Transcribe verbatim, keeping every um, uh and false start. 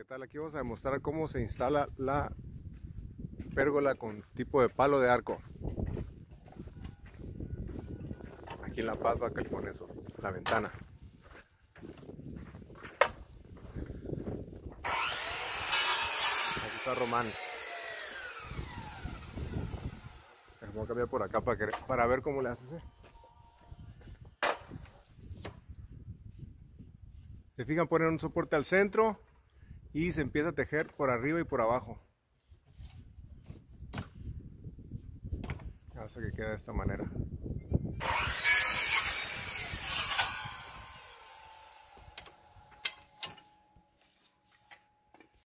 tal? Aquí vamos a demostrar cómo se instala la pérgola con tipo de palo de arco aquí en La Paz, Baja California Sur, la ventana. Aquí está Román. Voy a cambiar por acá para, que, para ver cómo le haces. ¿eh? Se fijan, ponen un soporte al centro y se empieza a tejer por arriba y por abajo hasta que queda de esta manera.